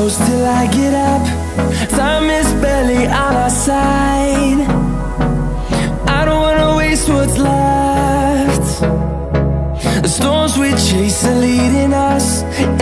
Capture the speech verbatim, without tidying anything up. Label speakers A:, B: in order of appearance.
A: close till I get up. Time is barely on our side. I don't wanna waste what's left. The storms we chase are leading us